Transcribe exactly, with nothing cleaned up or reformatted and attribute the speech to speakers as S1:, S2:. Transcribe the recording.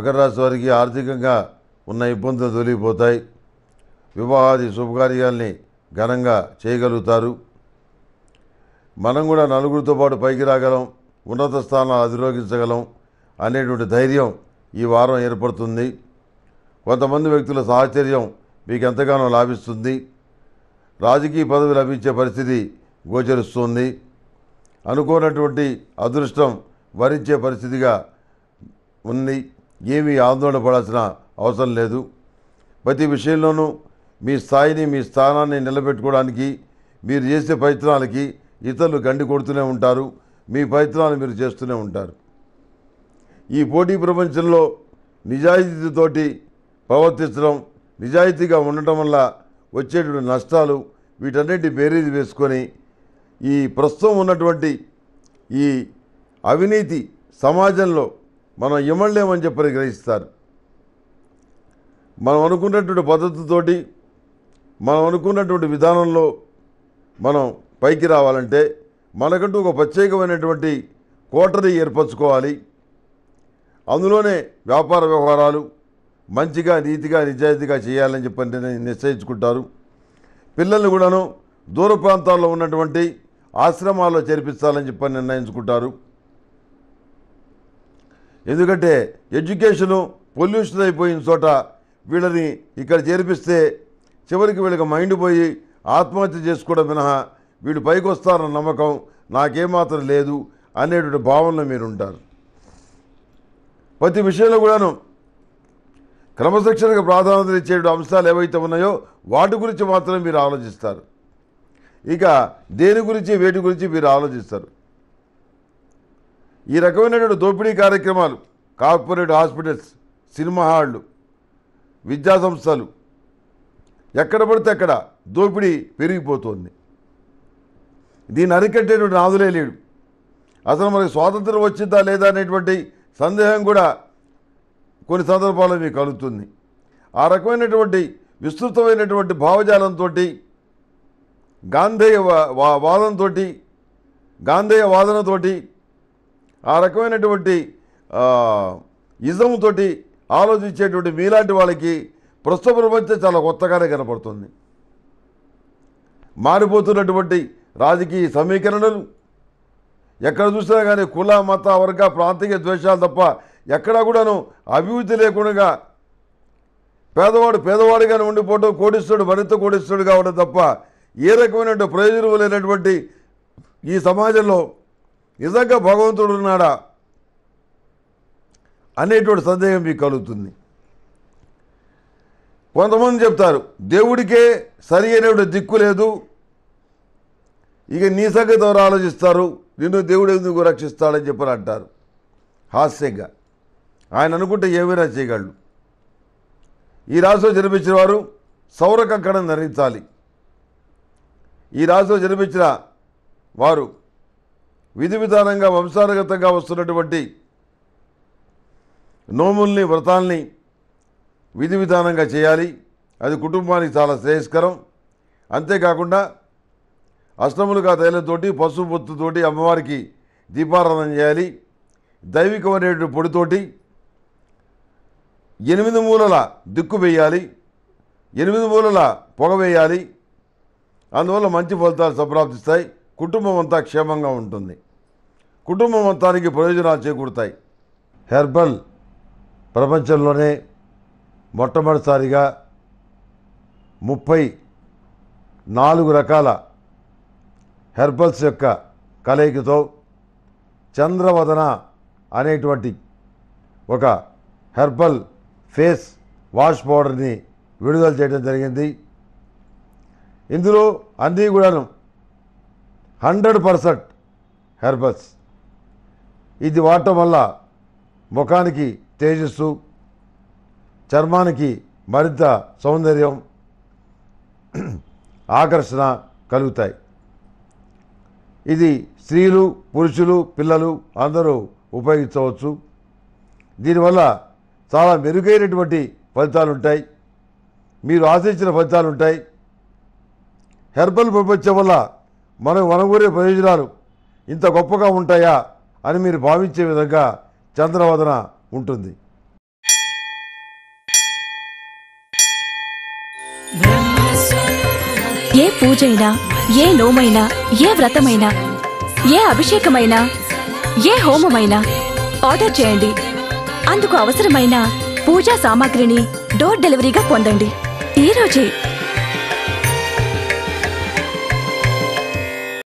S1: మకర రాశి వారికి ఆర్థికంగా ఉన్న ఇబ్బందులు తొలగిపోతాయి. వివాహాది శుభకార్యాల్ని ఘనంగా చేయగలుగుతారు. మనం కూడా నలుగురితో పాటు పైకి రాగలం, ఉన్నత స్థానాలు అధిరోగించగలం అనేటువంటి ధైర్యం ఈ వారం ఏర్పడుతుంది. కొంతమంది వ్యక్తుల సాహచర్యం మీకు ఎంతగానో లాభిస్తుంది. రాజకీయ పదవి లభించే పరిస్థితి గోచరిస్తుంది. అనుకోనటువంటి అదృష్టం వరించే పరిస్థితిగా ఉంది. ఏమీ ఆందోళన పడాల్సిన అవసరం లేదు. ప్రతి విషయంలోనూ మీ స్థాయిని, మీ స్థానాన్ని నిలబెట్టుకోవడానికి మీరు చేసే ప్రయత్నాలకి ఇతరులు గండి కొడుతూనే ఉంటారు. మీ ప్రయత్నాలు మీరు చేస్తూనే ఉంటారు. ఈ పోటీ ప్రపంచంలో నిజాయితీతోటి ప్రవర్తించడం, నిజాయితీగా ఉండటం వల్ల వచ్చేటువంటి నష్టాలు, వీటన్నిటి బేరీజు వేసుకొని ఈ ప్రస్తుతం ఉన్నటువంటి ఈ అవినీతి సమాజంలో మనం ఇమ్మలేమని చెప్పని గ్రహిస్తారు. మనం అనుకున్నటువంటి పద్ధతితోటి, మనం అనుకున్నటువంటి విధానంలో మనం పైకి రావాలంటే మనకంటూ ఒక ప్రత్యేకమైనటువంటి కోటరీ ఏర్పరచుకోవాలి. అందులోనే వ్యాపార వ్యవహారాలు మంచిగా, నీతిగా, నిజాయితీగా చేయాలని చెప్పి నిశ్చయించుకుంటారు. పిల్లల్ని కూడాను దూర ప్రాంతాల్లో ఉన్నటువంటి ఆశ్రమాల్లో చేర్పించాలని చెప్పని నిర్ణయించుకుంటారు. ఎందుకంటే ఎడ్యుకేషను పొల్యూషన్ అయిపోయిన చోట వీళ్ళని ఇక్కడ చేర్పిస్తే చివరికి వీళ్ళకి మైండ్ పోయి ఆత్మహత్య చేసుకోవడం మినహా వీళ్ళు పైకి వస్తారన్న నమ్మకం నాకేమాత్రం లేదు అనేటువంటి భావనలో మీరు ఉంటారు. ప్రతి విషయంలో కూడాను క్రమశిక్షణకు ప్రాధాన్యత ఇచ్చే అంశాలు ఏవైతే ఉన్నాయో వాటి గురించి మాత్రమే మీరు ఆలోచిస్తారు. ఇక దేని గురించి, వేటి గురించి మీరు ఆలోచిస్తారు. ఈ రకమైనటువంటి దోపిడీ కార్యక్రమాలు, కార్పొరేట్ హాస్పిటల్స్, సినిమా హాళ్ళు, విద్యా సంస్థలు, ఎక్కడ పడితే అక్కడ దోపిడీ పెరిగిపోతుంది. దీన్ని అరికట్టేటువంటి నాదులే లేడు. అసలు మనకి స్వాతంత్రం వచ్చిందా లేదా అనేటువంటి సందేహం కూడా కొన్ని సందర్భాల్లో మీకు కలుగుతుంది. ఆ రకమైనటువంటి విస్తృతమైనటువంటి భావజాలంతో, గాంధేయ వాదంతో, గాంధేయ వాదనతోటి, ఆ రకమైనటువంటి ఇజంతో ఆలోచించేటువంటి మీలాంటి వాళ్ళకి ప్రస్తుత ప్రపంచం చాలా కొత్తగానే కనపడుతుంది. మారిపోతున్నటువంటి రాజకీయ సమీకరణలు, ఎక్కడ చూసినా కానీ కుల, మత, వర్గ, ప్రాంతీయ ద్వేషాలు తప్ప ఎక్కడా కూడాను అభివృద్ధి లేకుండా పేదవాడు పేదవాడిగానే ఉండిపోవడం, కోడిస్తుడు మరింత కోడిస్తుడు కావడం తప్ప ఏ రకమైనటువంటి ప్రయోజనం లేనటువంటి ఈ సమాజంలో నిజంగా భగవంతుడు ఉన్నాడా అనేటువంటి సందేహం మీకు కలుగుతుంది. కొంతమంది చెప్తారు దేవుడికే సరి అయినటువంటి దిక్కు లేదు, ఇక నీ సంగతి ఎవరు ఆలోచిస్తారు, నిన్ను దేవుడు ఎందుకు రక్షిస్తాడని చెప్పని అంటారు హాస్యంగా. ఆయన అనుకుంటే ఏమైనా చేయగలడు. ఈ రాశిలో జన్మించిన వారు సౌర కంకణం ధరించాలి. ఈ రాశిలో జన్మించిన వారు విధి విధానంగా వంశానుగతంగా వస్తున్నటువంటి నోముల్ని, వ్రతాల్ని విధి విధానంగా చేయాలి. అది కుటుంబానికి చాలా శ్రేయస్కరం. అంతేకాకుండా అష్టములుగా తైలంతోటి, పసుపు పొత్తుతోటి అమ్మవారికి దీపారాధన చేయాలి. దైవికమైనటువంటి పొడితోటి ఎనిమిది మూలల దిక్కు వేయాలి, ఎనిమిది మూలల పొగ వేయాలి. అందువల్ల మంచి ఫలితాలు సంప్రాప్తిస్తాయి. కుటుంబం అంతా క్షేమంగా ఉంటుంది. కుటుంబం మొత్తానికి ప్రయోజనాలు చేకూరుతాయి. హెర్బల్ ప్రపంచంలోనే మొట్టమొదటిసారిగా ముప్పై నాలుగు రకాల హెర్బల్స్ యొక్క కలయికతో చంద్రవదన అనేటువంటి ఒక హెర్బల్ ఫేస్ వాష్ పౌడర్ని విడుదల చేయడం జరిగింది. ఇందులో అన్నీ కూడాను హండ్రెడ్ పర్సెంట్ హెర్బల్స్. ఇది వాడటం వల్ల ముఖానికి తేజస్సు, చర్మానికి మరింత సౌందర్యం, ఆకర్షణ కలుగుతాయి. ఇది స్త్రీలు, పురుషులు, పిల్లలు అందరూ ఉపయోగించవచ్చు. దీనివల్ల చాలా మెరుగైనటువంటి ఫలితాలు ఉంటాయి. మీరు ఆశించిన ఫలితాలు ఉంటాయి. హెర్బల్ ప్రపంచం వల్ల మనం వనగూరే ప్రయోజనాలు ఇంత గొప్పగా ఉంటాయా అని మీరు భావించే విధంగా చంద్రవదన ఉంటుంది.
S2: ఏ పూజైనా, ఏ నోమైనా, ఏ వ్రతమైనా, ఏ అభిషేకమైనా, ఏ హోమమైనా ఆర్డర్ చేయండి. అందుకు అవసరమైన పూజా సామాగ్రిని డోర్ డెలివరీగా పొందండి ఈ రోజే.